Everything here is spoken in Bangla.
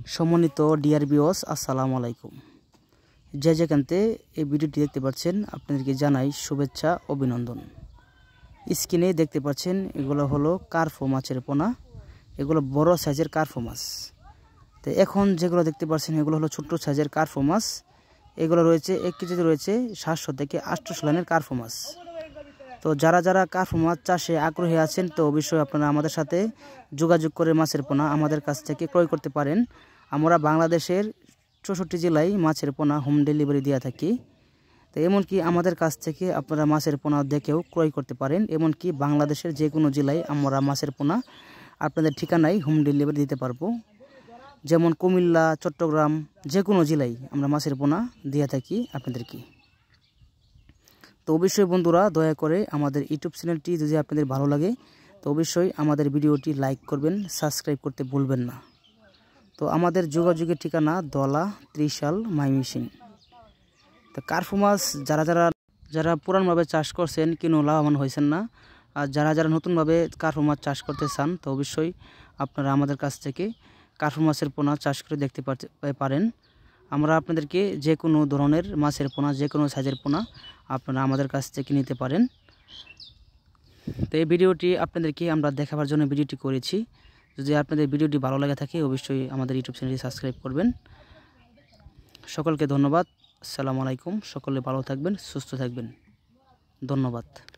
সম্মানিত ডিয়ার ভিউয়ার্স, আসসালামু আলাইকুম। যে যেখানতে এই ভিডিওটি দেখতে পাচ্ছেন আপনাদেরকে জানাই শুভেচ্ছা অভিনন্দন। স্ক্রিনে দেখতে পাচ্ছেন এগুলো হলো কার্পো মাছের পোনা, এগুলো বড় সাইজের কার্পো মাছ। তো এখন যেগুলো দেখতে পাচ্ছেন এগুলো হলো ছোট সাইজের কার্পো মাছ। এগুলো রয়েছে 1 কেজিতে রয়েছে 700 থেকে 800 লাইনের কার্পো মাছ। তো যারা যারা কার্পো মাছ চাষে আগ্রহী আছেন তো অবশ্যই আপনারা আমাদের সাথে যোগাযোগ করে মাছের পোনা আমাদের কাছ থেকে ক্রয় করতে পারেন। আমরা বাংলাদেশের 64 জেলায় মাছের পোনা হোম ডেলিভারি দিয়ে থাকি। তো এমনকি আমাদের কাছ থেকে আপনারা মাছের পোনা দেখেও ক্রয় করতে পারেন। এমনকি বাংলাদেশের যে কোনো জেলায় আমরা মাছের পোনা আপনাদের ঠিকানায় হোম ডেলিভারি দিতে পারবো। যেমন কুমিল্লা, চট্টগ্রাম, যে কোনো জেলায় আমরা মাছের পোনা দিয়ে থাকি আপনাদেরকে। তো অবশ্যই বন্ধুরা দয়া করে আমাদের ইউটিউব চ্যানেলটি যদি আপনাদের ভালো লাগে তো অবশ্যই আমাদের ভিডিওটি লাইক করবেন, সাবস্ক্রাইব করতে ভুলবেন না। তো আমাদের যোগাযোগের ঠিকানা দলা, ত্রিশাল, মাইমিসিং। তো কার্পো মাছ যারা পুরানভাবে চাষ করছেন কিন্তু লাভবান হয়েছেন না, আর যারা নতুনভাবে কার্পো মাছ চাষ করতে চান তো অবশ্যই আপনারা আমাদের কাছ থেকে কার্পো মাছের পোনা চাষ করে দেখতে পারেন। আমরা আপনাদেরকে যে কোনো ধরনের মাছের পোনা, যে কোনো সাইজের পোনা আপনারা আমাদের কাছ থেকে নিতে পারেন। তো এই ভিডিওটি আপনাদেরকে আমরা দেখাবার জন্য ভিডিওটি করেছি। যদি আপনাদের ভিডিওটি ভালো লাগে থাকে অবশ্যই আমাদের ইউটিউব চ্যানেলটি সাবস্ক্রাইব করবেন। সকলকে ধন্যবাদ। আসসালামু আলাইকুম। সকলে ভালো থাকবেন, সুস্থ থাকবেন। ধন্যবাদ।